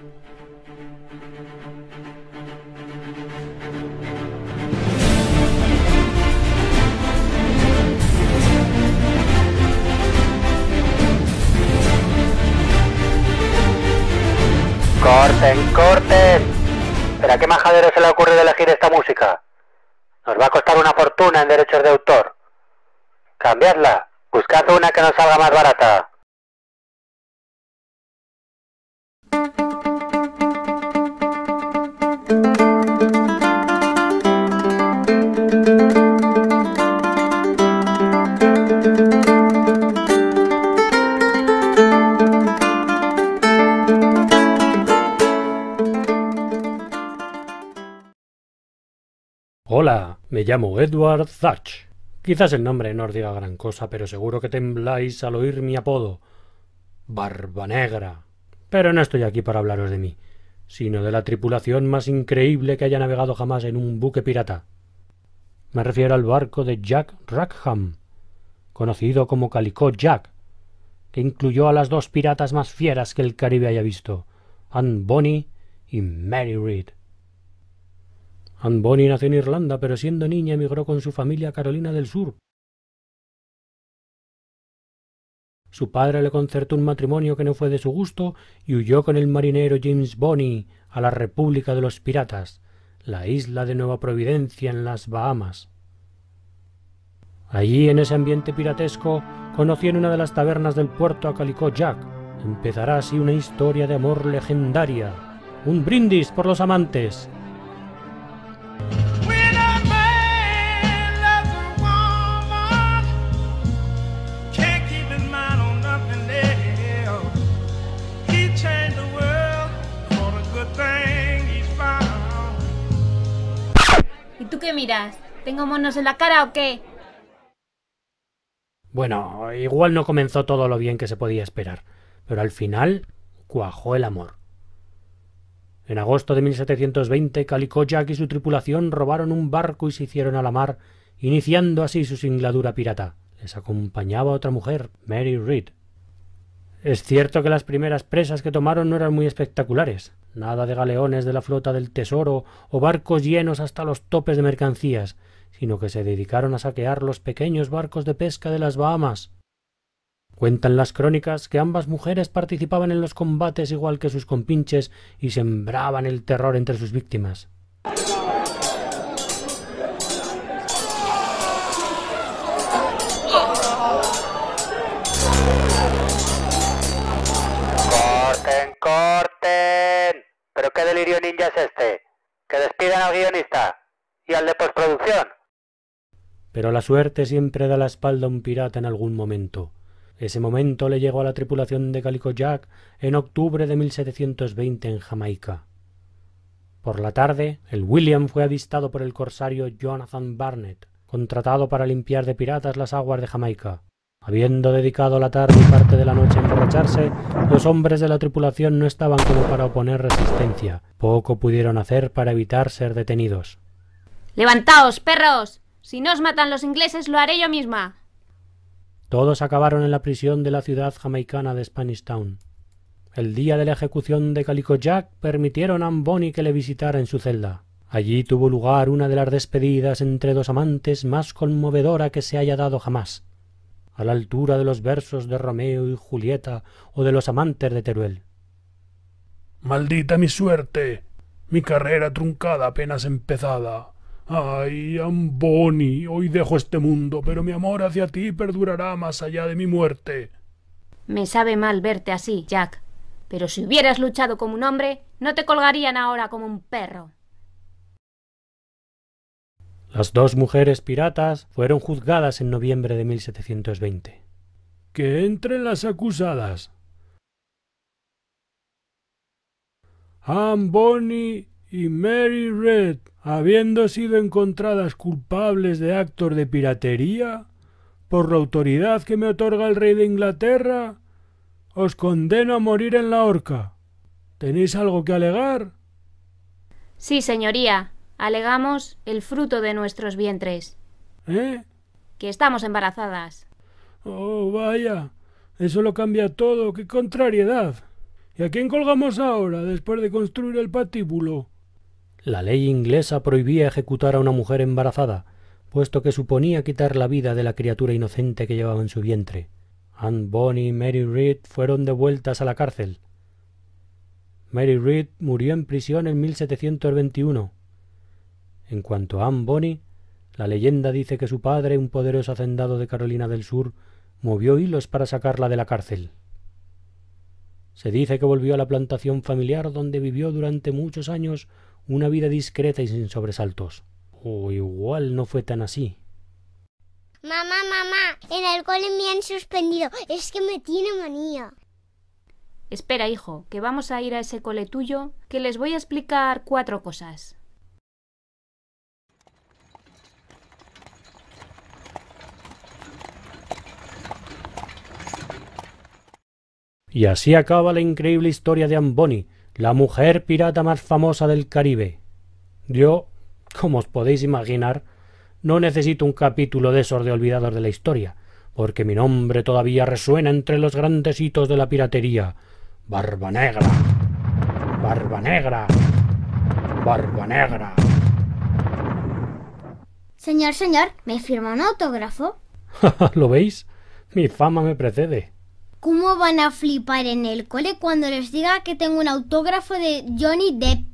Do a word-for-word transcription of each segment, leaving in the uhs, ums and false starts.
¡Corten, corten! ¿Pero a qué majadero se le ha ocurrido elegir esta música? Nos va a costar una fortuna en derechos de autor. Cambiadla. Buscad una que nos salga más barata. Hola, me llamo Edward Thatch. Quizás el nombre no os diga gran cosa, pero seguro que tembláis al oír mi apodo. Barba Negra. Pero no estoy aquí para hablaros de mí, sino de la tripulación más increíble que haya navegado jamás en un buque pirata. Me refiero al barco de Jack Rackham, conocido como Calicut Jack, que incluyó a las dos piratas más fieras que el Caribe haya visto, Anne Bonny y Mary Read. Anne Bonny nació en Irlanda, pero siendo niña emigró con su familia a Carolina del Sur. Su padre le concertó un matrimonio que no fue de su gusto y huyó con el marinero James Bonny a la República de los Piratas, la isla de Nueva Providencia en las Bahamas. Allí, en ese ambiente piratesco, conoció en una de las tabernas del puerto a Calicut Jack. Empezará así una historia de amor legendaria. ¡Un brindis por los amantes! ¿Y tú qué miras? ¿Tengo monos en la cara o qué? Bueno, igual no comenzó todo lo bien que se podía esperar, pero al final cuajó el amor. En agosto de mil setecientos veinte, Calicut Jack y su tripulación robaron un barco y se hicieron a la mar, iniciando así su singladura pirata. Les acompañaba otra mujer, Mary Read. Es cierto que las primeras presas que tomaron no eran muy espectaculares, nada de galeones de la flota del Tesoro o barcos llenos hasta los topes de mercancías, sino que se dedicaron a saquear los pequeños barcos de pesca de las Bahamas. Cuentan las crónicas que ambas mujeres participaban en los combates igual que sus compinches y sembraban el terror entre sus víctimas. ¡Corten, corten! ¿Pero qué delirio ninja es este? ¡Que despidan al guionista! ¿Y al de postproducción? Pero la suerte siempre da la espalda a un pirata en algún momento. Ese momento le llegó a la tripulación de Calicut Jack en octubre de mil setecientos veinte en Jamaica. Por la tarde, el William fue avistado por el corsario Jonathan Barnett, contratado para limpiar de piratas las aguas de Jamaica. Habiendo dedicado la tarde y parte de la noche a emborracharse, los hombres de la tripulación no estaban como para oponer resistencia. Poco pudieron hacer para evitar ser detenidos. ¡Levantaos, perros! Si no os matan los ingleses, lo haré yo misma. Todos acabaron en la prisión de la ciudad jamaicana de Spanish Town. El día de la ejecución de Calicut Jack permitieron a Anne Bonny que le visitara en su celda. Allí tuvo lugar una de las despedidas entre dos amantes más conmovedora que se haya dado jamás, a la altura de los versos de Romeo y Julieta o de los amantes de Teruel. Maldita mi suerte, mi carrera truncada apenas empezada. Ay, Anne Bonny, hoy dejo este mundo, pero mi amor hacia ti perdurará más allá de mi muerte. Me sabe mal verte así, Jack, pero si hubieras luchado como un hombre, no te colgarían ahora como un perro. Las dos mujeres piratas fueron juzgadas en noviembre de mil setecientos veinte. Que entren las acusadas. Anne Bonny y Mary Read, habiendo sido encontradas culpables de actos de piratería, por la autoridad que me otorga el rey de Inglaterra, os condeno a morir en la horca. ¿Tenéis algo que alegar? Sí, señoría. Alegamos el fruto de nuestros vientres. ¿Eh? Que estamos embarazadas. Oh, vaya. Eso lo cambia todo. ¡Qué contrariedad! ¿Y a quién colgamos ahora, después de construir el patíbulo? La ley inglesa prohibía ejecutar a una mujer embarazada, puesto que suponía quitar la vida de la criatura inocente que llevaba en su vientre. Anne Bonny y Mary Read fueron devueltas a la cárcel. Mary Read murió en prisión en mil setecientos veintiuno. En cuanto a Anne Bonny, la leyenda dice que su padre, un poderoso hacendado de Carolina del Sur, movió hilos para sacarla de la cárcel. Se dice que volvió a la plantación familiar donde vivió durante muchos años una vida discreta y sin sobresaltos. O igual no fue tan así. Mamá, mamá, en el cole me han suspendido. Es que me tiene manía. Espera, hijo, que vamos a ir a ese cole tuyo, que les voy a explicar cuatro cosas. Y así acaba la increíble historia de Anne Bonny, la mujer pirata más famosa del Caribe. Yo, como os podéis imaginar, no necesito un capítulo de esos de olvidados de la historia, porque mi nombre todavía resuena entre los grandes hitos de la piratería. Barba Negra, Barba Negra, Barba Negra. Señor, señor, ¿me firma un autógrafo? ¿Lo veis? Mi fama me precede. ¿Cómo van a flipar en el cole cuando les diga que tengo un autógrafo de Johnny Depp?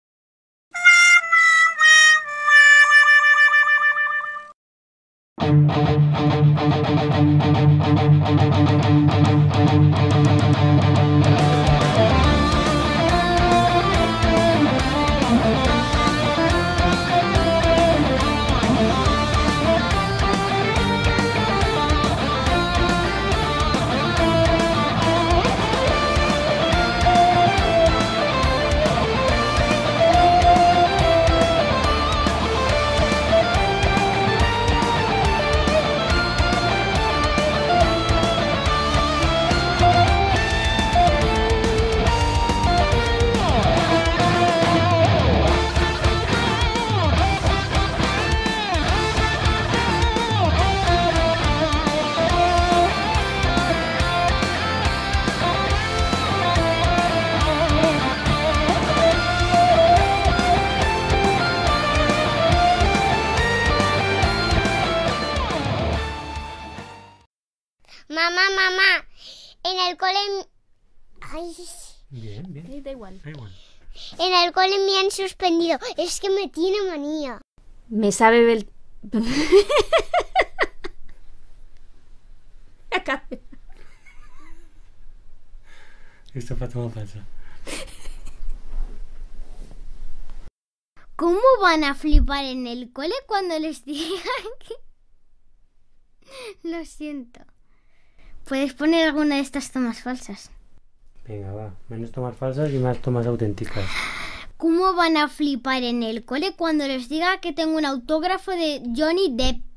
Mamá, mamá, en el cole... Ay. Bien, bien. Da igual. Da igual. En el cole me han suspendido. Es que me tiene manía. Me sabe el... Esto fue todo falso. ¿Cómo van a flipar en el cole cuando les digan que... Lo siento. ¿Puedes poner alguna de estas tomas falsas? Venga, va. Menos tomas falsas y más tomas auténticas. ¿Cómo van a flipar en el cole cuando les diga que tengo un autógrafo de Johnny Depp?